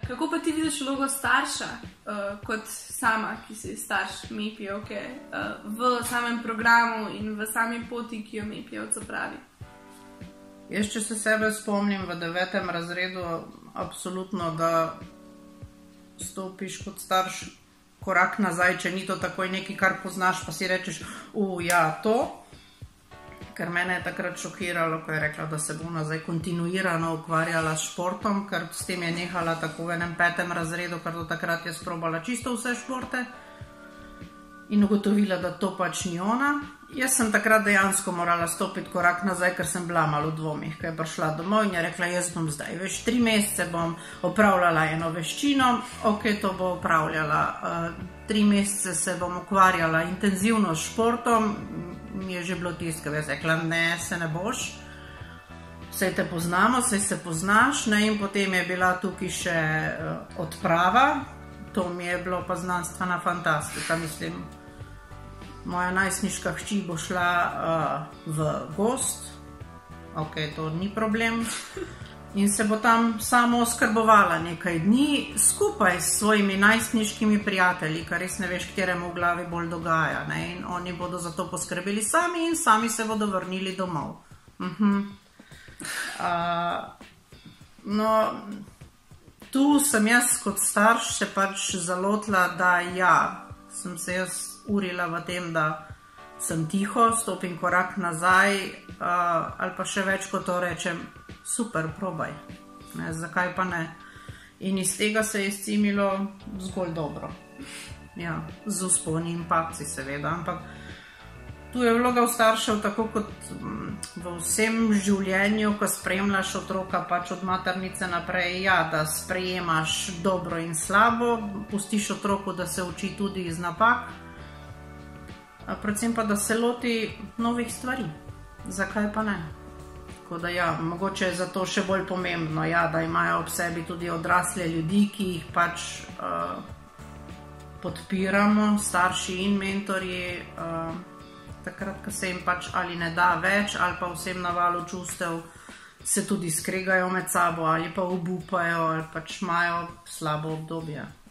Kako pa ti vidiš vlogo starša, kot sama, ki si starš Mepijevke, v samem programu in v sami poti, ki jo Mepijevca pravi? Jaz, če se sebe spomnim v 9. razredu, absolutno, da stopiš kot starš korak nazaj, če ni to takoj nekaj, kar poznaš, pa si rečeš, ja, to. Ker mene je takrat šokiralo, ko je rekla, da se bo nazaj kontinuirano ukvarjala s športom, ker s tem je nehala tako v enem 5. razredu, ker do takrat je sprobala čisto vse športe in ugotovila, da to pač ni ona. Jaz sem takrat dejansko morala stopiti korak nazaj, ker sem bila malo v dvomih, ko je prišla domov in je rekla, jaz bom zdaj, 3 mesece bom opravljala eno veščino, to bo opravljala, 3 mesece se bom ukvarjala intenzivno s športom, mi je že bilo tisto, jaz rekla, ne, se ne boš, saj te poznamo, saj se poznaš, in potem je bila tukaj še odprava, to mi je bilo pa znanstvena fantastika, mislim, moja najstniška hči bo šla v gozd, to ni problem, in se bo tam samo oskrbovala nekaj dni skupaj s svojimi najstniškimi prijatelji, kar res ne veš, kateremu v glavi bolj dogaja, in oni bodo za to poskrbeli sami in sami se bodo vrnili domov. No, tu sem jaz kot starš se pač zalotila, da sem se jaz urila v tem, da sem tiho, stopim korak nazaj, ali pa še več kot to rečem, super, probaj, zakaj pa ne. In iz tega se je izcimilo zgolj dobro. Z vzponi in padci seveda, ampak tu je vloga v staršev tako kot v vsem življenju, ko spremljaš otroka pač od maternice naprej, da sprejemaš dobro in slabo, pustiš otroku, da se uči tudi iz napak, predvsem pa, da se loti novih stvari. Zakaj pa ne? Tako da mogoče je zato še bolj pomembno, da imajo ob sebi tudi odrasle ljudi, ki jih pač podpiramo, starši in mentorji, takrat, ko se jim pač ali ne da več, ali pa vsem navalu čustev se tudi skregajo med sabo, ali pa obupajo, ali pač imajo slabo obdobje.